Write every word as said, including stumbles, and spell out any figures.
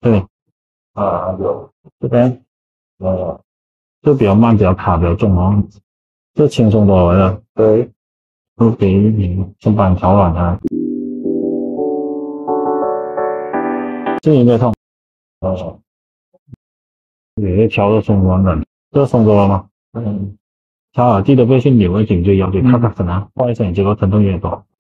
对， 啊，有， 这边呃， 就比较慢，比较卡，比较重哦，这轻松多了， 对， 都比你先把你调软它，这有点痛， 呃， 也是调的松软的，这松多了吗？ 嗯， 调好记得不要去扭个颈椎腰椎，看看可能换一下你结果疼痛有点多。